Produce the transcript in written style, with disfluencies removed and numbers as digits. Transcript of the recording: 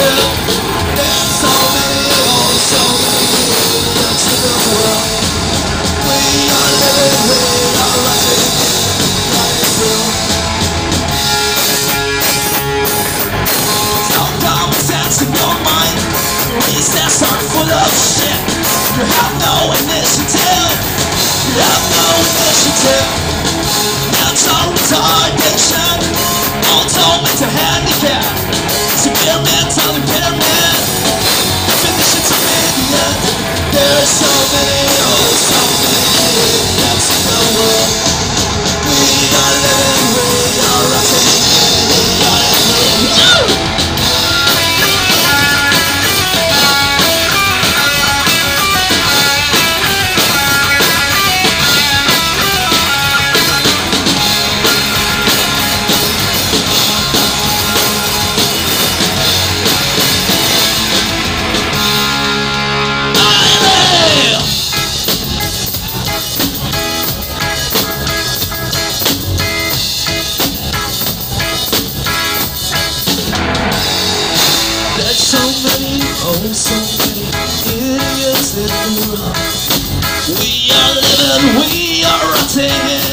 There's so many, oh so many idiots in the world. We are living, we are rotting in life through. No common sense in your mind. Recess are full of shit. You have no initiative. You have no initiative. Mental retardation, also mental handicap, severe mental impairment, definitions of idiot. There's so many, oh so many idiots in the world. We are living, we are rotting in the life. So many, oh so many idiots in the world. We are living, we are rotting in